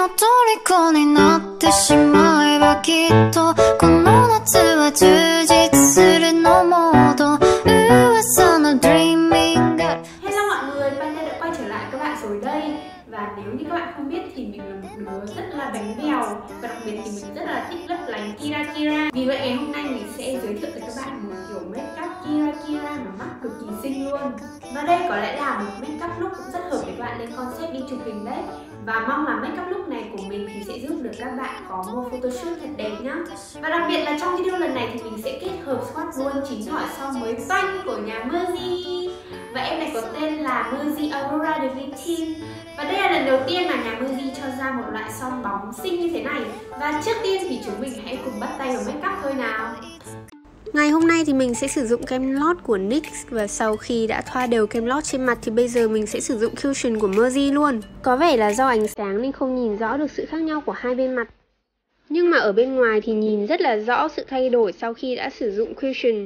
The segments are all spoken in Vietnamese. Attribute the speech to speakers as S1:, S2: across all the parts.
S1: の虜になってしまえばきっとこの夏は充実するのモード噂の dreaming girl.
S2: Hello mọi người, Panda đã quay trở lại các bạn rồi đây. Và nếu như các bạn không biết thì mình là một đứa rất là bánh bèo. Và đặc biệt thì mình rất là thích lấp lánh Kira Kira. Vì vậy ngày hôm nay mình sẽ giới thiệu tới các bạn một kiểu make up Kira Kira mà mắt cực kỳ xinh luôn. Và đây có lẽ là một make up look cũng rất hợp với bạn lên concept đi chụp hình đấy. Và mong là make up look này của mình thì sẽ giúp được các bạn có một photoshoot thật đẹp nhá. Và đặc biệt là trong video lần này thì mình sẽ kết hợp swatch luôn 9 thỏi son mới toanh của nhà Merzi. Và em này có tên là Merzi Aurora de Vitin. Và đây là lần đầu tiên mà nhà Merzi cho ra một loại son bóng xinh như thế này. Và trước tiên thì chúng mình hãy cùng bắt tay vào make up thôi nào.
S3: Ngày hôm nay thì mình sẽ sử dụng kem lót của NYX. Và sau khi đã thoa đều kem lót trên mặt thì bây giờ mình sẽ sử dụng cushion của Merzi luôn. Có vẻ là do ánh sáng nên không nhìn rõ được sự khác nhau của hai bên mặt. Nhưng mà ở bên ngoài thì nhìn rất là rõ sự thay đổi sau khi đã sử dụng cushion.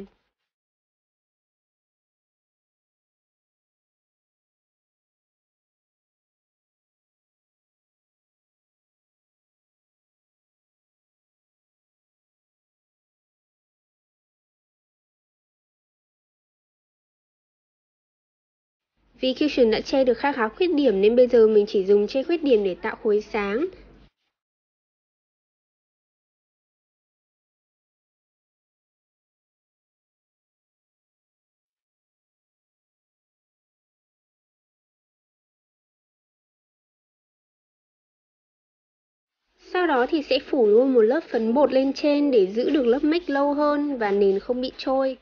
S3: Vì cushion đã che được khá khuyết điểm nên bây giờ mình chỉ dùng che khuyết điểm để tạo khối sáng. Sau đó thì sẽ phủ luôn một lớp phấn bột lên trên để giữ được lớp make lâu hơn và nền không bị trôi.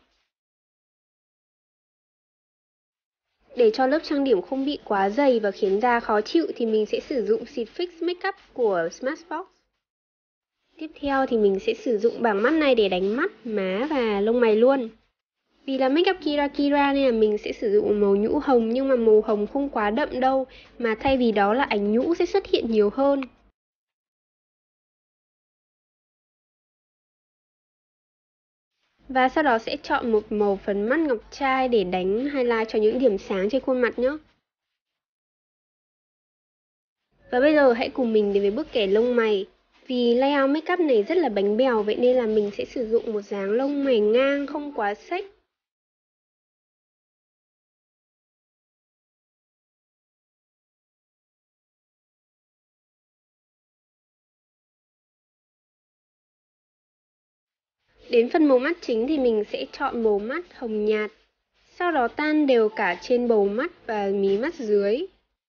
S3: Để cho lớp trang điểm không bị quá dày và khiến da khó chịu thì mình sẽ sử dụng xịt Fix Makeup của Smashbox. Tiếp theo thì mình sẽ sử dụng bảng mắt này để đánh mắt, má và lông mày luôn. Vì là makeup Kira Kira nên là mình sẽ sử dụng màu nhũ hồng, nhưng mà màu hồng không quá đậm đâu, mà thay vì đó là ánh nhũ sẽ xuất hiện nhiều hơn. Và sau đó sẽ chọn một màu phấn mắt ngọc trai để đánh highlight cho những điểm sáng trên khuôn mặt nhé. Và bây giờ hãy cùng mình đến với bước kẻ lông mày. Vì layout makeup này rất là bánh bèo, vậy nên là mình sẽ sử dụng một dáng lông mày ngang không quá xếch. Đến phần màu mắt chính thì mình sẽ chọn màu mắt hồng nhạt. Sau đó tan đều cả trên bầu mắt và mí mắt dưới.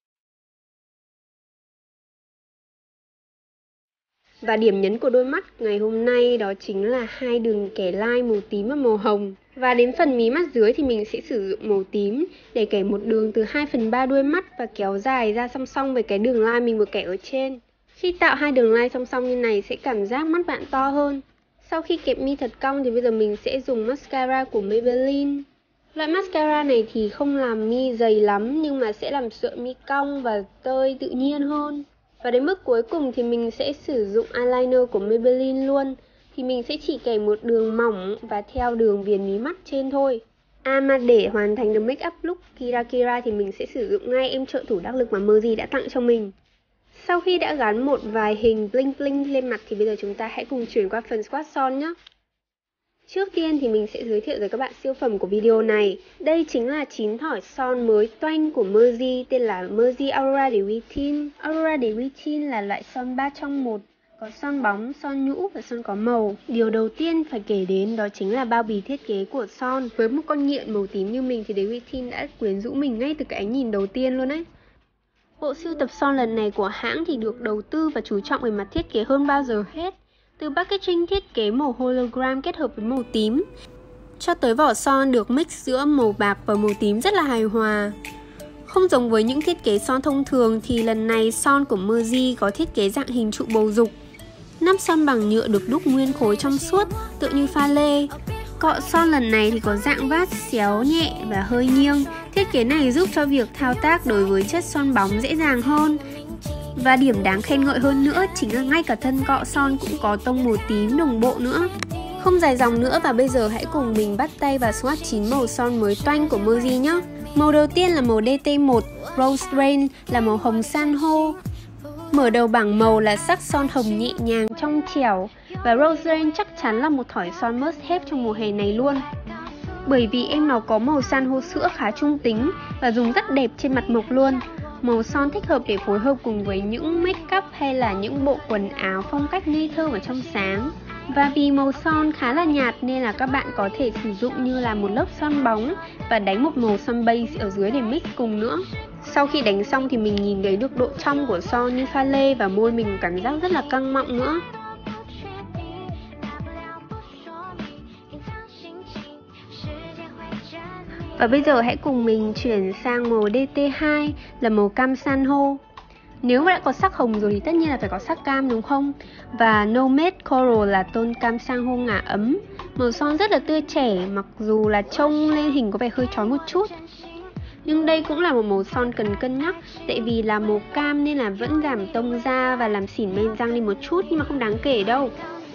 S3: Và điểm nhấn của đôi mắt ngày hôm nay đó chính là hai đường kẻ line màu tím và màu hồng. Và đến phần mí mắt dưới thì mình sẽ sử dụng màu tím để kẻ một đường từ 2/3 đuôi mắt và kéo dài ra song song với cái đường line mình vừa kẻ ở trên. Khi tạo hai đường line song song như này sẽ cảm giác mắt bạn to hơn. Sau khi kẹp mi thật cong thì bây giờ mình sẽ dùng mascara của Maybelline. Loại mascara này thì không làm mi dày lắm nhưng mà sẽ làm sợi mi cong và tơi tự nhiên hơn. Và đến bước cuối cùng thì mình sẽ sử dụng eyeliner của Maybelline luôn. Thì mình sẽ chỉ kẻ một đường mỏng và theo đường viền mí mắt trên thôi. Mà để hoàn thành được make up look Kira Kira thì mình sẽ sử dụng ngay em trợ thủ đắc lực mà Merzi đã tặng cho mình. Sau khi đã gắn một vài hình bling bling lên mặt thì bây giờ chúng ta hãy cùng chuyển qua phần swatch son nhé. Trước tiên thì mình sẽ giới thiệu với các bạn siêu phẩm của video này. Đây chính là 9 thỏi son mới toanh của Merzi tên là Merzi Aurora de Vitin. Aurora de Vitin là loại son 3 trong 1. Có son bóng, son nhũ và son có màu. Điều đầu tiên phải kể đến đó chính là bao bì thiết kế của son. Với một con nghiện màu tím như mình thì de Vitin đã quyến rũ mình ngay từ cái ánh nhìn đầu tiên luôn ấy. Bộ sưu tập son lần này của hãng thì được đầu tư và chú trọng về mặt thiết kế hơn bao giờ hết. Từ packaging thiết kế màu hologram kết hợp với màu tím, cho tới vỏ son được mix giữa màu bạc và màu tím rất là hài hòa. Không giống với những thiết kế son thông thường thì lần này son của Merzi có thiết kế dạng hình trụ bầu dục. Nắp son bằng nhựa được đúc nguyên khối trong suốt, tựa như pha lê. Cọ son lần này thì có dạng vát xéo nhẹ và hơi nghiêng. Thiết kế này giúp cho việc thao tác đối với chất son bóng dễ dàng hơn. Và điểm đáng khen ngợi hơn nữa chính là ngay cả thân cọ son cũng có tông màu tím đồng bộ nữa. Không dài dòng nữa và bây giờ hãy cùng mình bắt tay vào swatch 9 màu son mới toanh của Merzi nhé. Màu đầu tiên là màu DT1, Rose Rain là màu hồng san hô. Mở đầu bảng màu là sắc son hồng nhẹ nhàng trong trẻo, và Rose Rain chắc chắn là một thỏi son must have trong mùa hè này luôn. Bởi vì em nó có màu san hô sữa khá trung tính và dùng rất đẹp trên mặt mộc luôn. Màu son thích hợp để phối hợp cùng với những make up hay là những bộ quần áo phong cách ngây thơ và trong sáng. Và vì màu son khá là nhạt nên là các bạn có thể sử dụng như là một lớp son bóng và đánh một màu son base ở dưới để mix cùng nữa. Sau khi đánh xong thì mình nhìn thấy được độ trong của son như pha lê và môi mình cảm giác rất là căng mọng nữa. Và bây giờ hãy cùng mình chuyển sang màu DT2 là màu cam san hô. Nếu mà đã có sắc hồng rồi thì tất nhiên là phải có sắc cam đúng không? Và Nomad Coral là tông cam san hô ngả ấm. Màu son rất là tươi trẻ, mặc dù là trông lên hình có vẻ hơi chói một chút. Nhưng đây cũng là một màu son cần cân nhắc, tại vì là màu cam nên là vẫn giảm tông da và làm xỉn men răng đi một chút, nhưng mà không đáng kể đâu.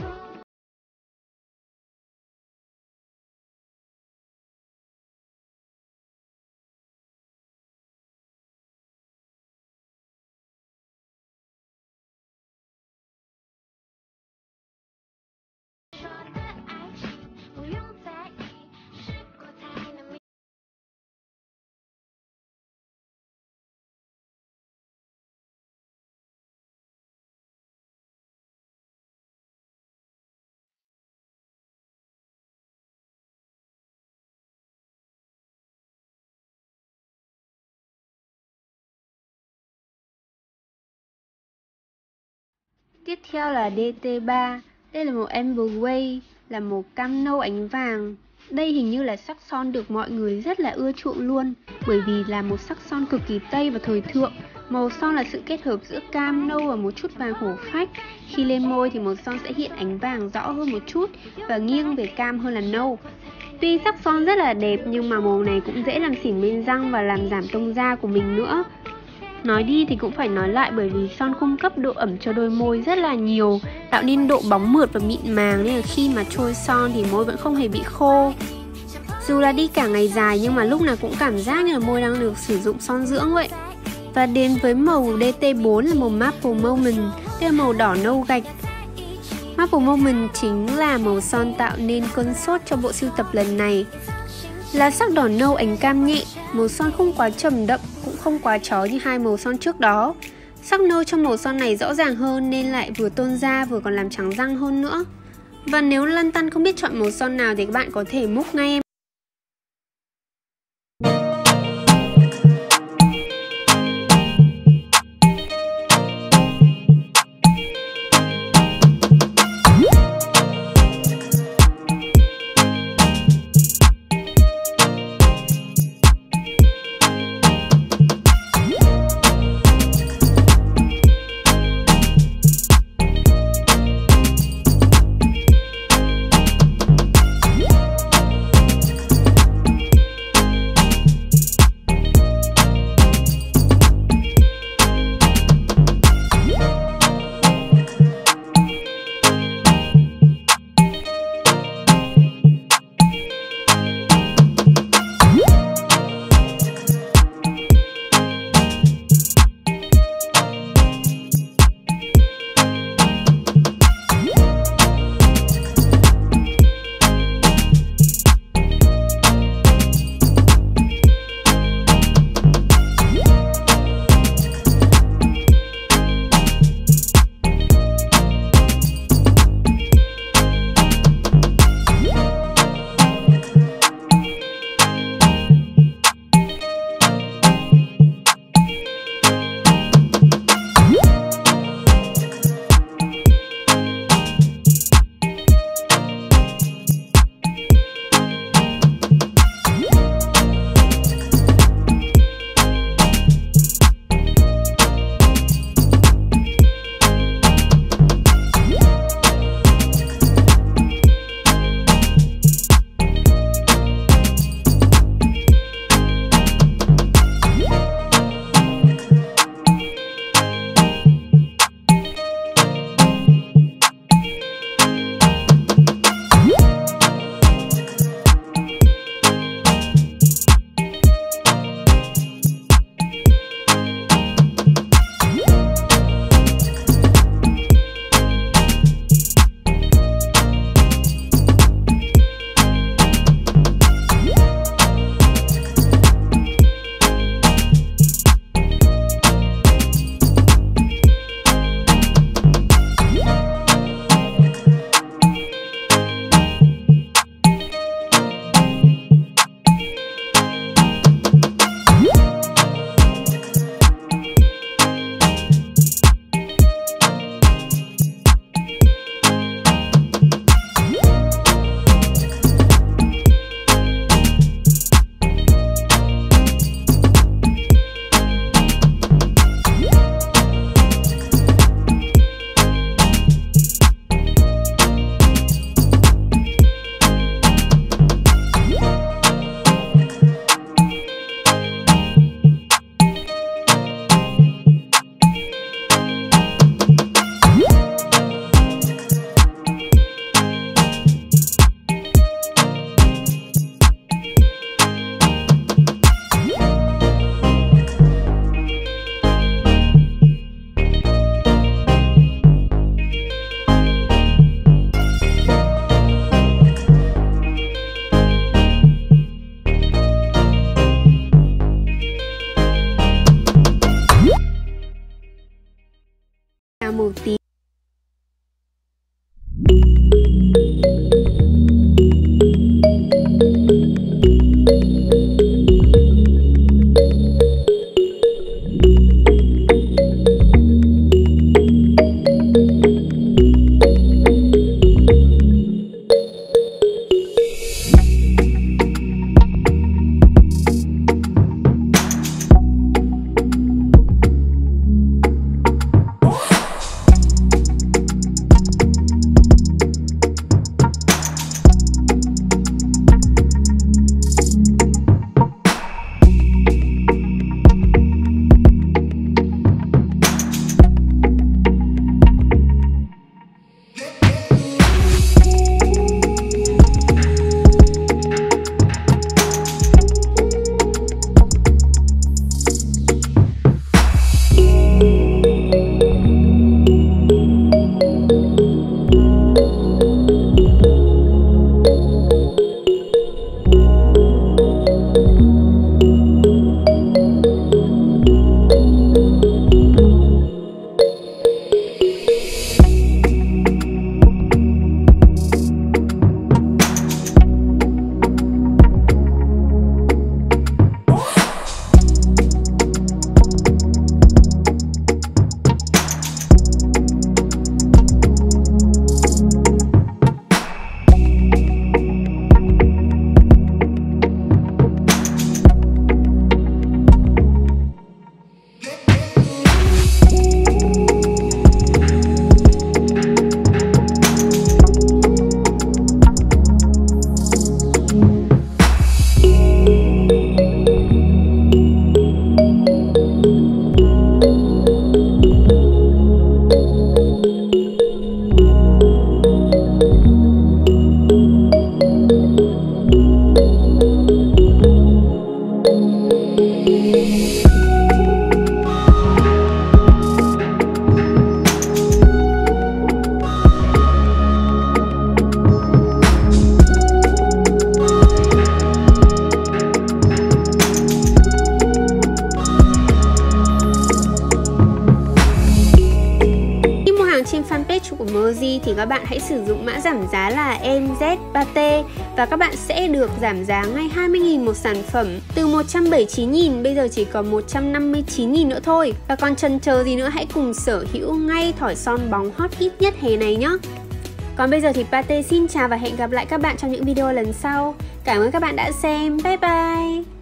S3: Tiếp theo là DT3, đây là màu Amber Way, là màu cam nâu ánh vàng. Đây hình như là sắc son được mọi người rất là ưa chuộng luôn, bởi vì là một sắc son cực kỳ Tây và thời thượng. Màu son là sự kết hợp giữa cam nâu và một chút vàng hổ phách. Khi lên môi thì màu son sẽ hiện ánh vàng rõ hơn một chút và nghiêng về cam hơn là nâu. Tuy sắc son rất là đẹp nhưng mà màu này cũng dễ làm xỉn men răng và làm giảm tông da của mình nữa. Nói đi thì cũng phải nói lại, bởi vì son cung cấp độ ẩm cho đôi môi rất là nhiều, tạo nên độ bóng mượt và mịn màng, nên là khi mà trôi son thì môi vẫn không hề bị khô. Dù là đi cả ngày dài nhưng mà lúc nào cũng cảm giác như là môi đang được sử dụng son dưỡng vậy. Và đến với màu DT4 là màu Maple Moment, đây là màu đỏ nâu gạch. Maple Moment chính là màu son tạo nên cơn sốt cho bộ sưu tập lần này. Là sắc đỏ nâu ánh cam nhẹ, màu son không quá trầm đậm, cũng không quá chói như hai màu son trước đó. Sắc nâu trong màu son này rõ ràng hơn nên lại vừa tôn da vừa còn làm trắng răng hơn nữa. Và nếu lăn tăn không biết chọn màu son nào thì các bạn có thể múc ngay em. là màu tím. Trên fanpage của Mozi thì các bạn hãy sử dụng mã giảm giá là MZ3T và các bạn sẽ được giảm giá ngay 20.000 một sản phẩm, từ 179.000 bây giờ chỉ còn 159.000 nữa thôi. Và còn chần chờ gì nữa, hãy cùng sở hữu ngay thỏi son bóng hot hit nhất hè này nhé. Còn bây giờ thì Pate xin chào và hẹn gặp lại các bạn trong những video lần sau. Cảm ơn các bạn đã xem. Bye bye.